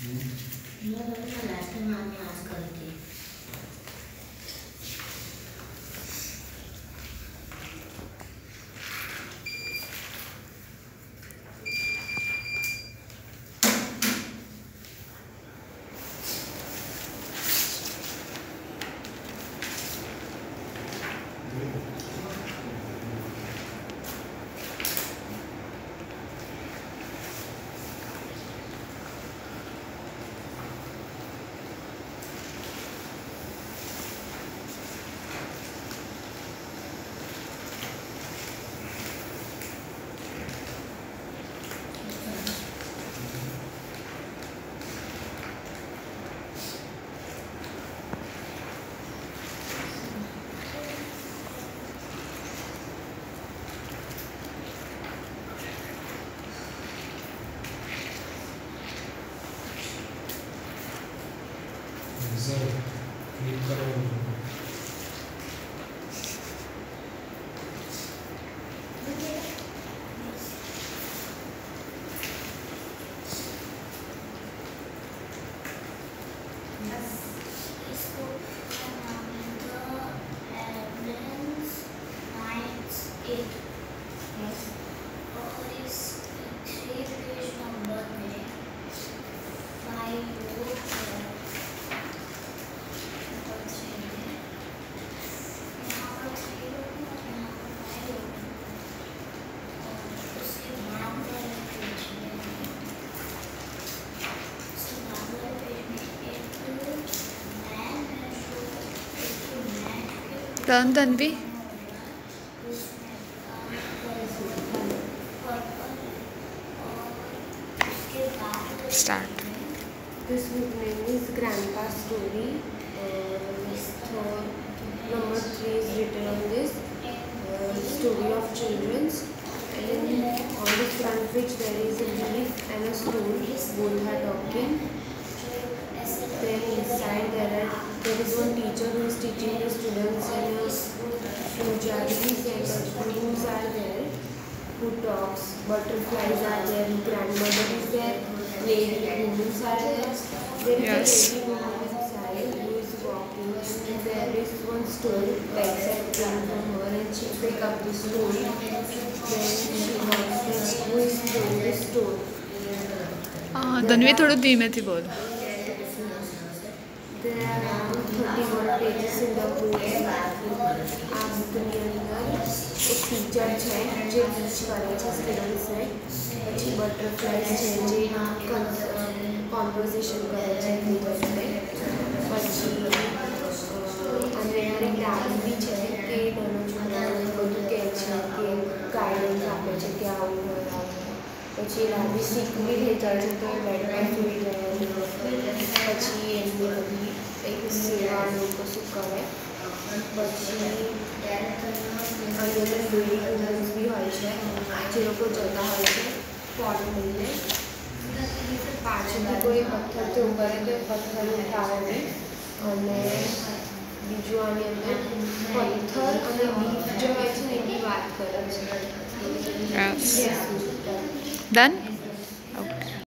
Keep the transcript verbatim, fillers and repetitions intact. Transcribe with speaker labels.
Speaker 1: Click करो।
Speaker 2: Done, Tanvi. Start.
Speaker 3: This book name is Grandpa's Story. Uh, so number three is written on this uh, story of children's. And on the front page there is a leaf and a stool. Both are talking. Then inside there are there is one teacher who is teaching the students, and a few jaggies and gurus are there who talks. Butterflies are there. Grandmother is there. Lady humans are there. There is
Speaker 2: Yes.
Speaker 3: a lady woman inside who is walking, and there is one stool like that came from her, and she pick up the stool. Then she wants that who is throwing the stool.
Speaker 2: हाँ तन्वी थोड़ा धीमे थी बोल.
Speaker 3: There are around thirty-one pages in the book. આ બુકની અંદર એક teacher છે જે ટીચ કરે છે સ્ટુડન્ટ્સને. પછી બટરફ્લાઇઝ છે જે કોન્વર્ઝેશન કરે છે ટીચર્સને. પછી અને એક ડાયરી બી છે કે નાનો છોકરાઓને બધું કહે છે કે ગાઈડન્સ આપે છે કે આવું હોય આવું. પછી રાબી શીખવી થઈ જાય છે તો બેડમાં સુઈ જાય. પછી એમની બધી એક સેવાનું કશું કરે. પછી અહીંયા લેડી વુમન્સ બી હોય છે જે લોકો જતા હોય છે પોટ લઈને. પાછળથી કોઈ પથ્થરથી ઉભા રહે તો પથ્થર ઉઠાવે નહીં. અને બીજું આની અંદર પથ્થર અને લીફ જે હોય છે ને એની વાત કરે છે.
Speaker 2: Yes. Done.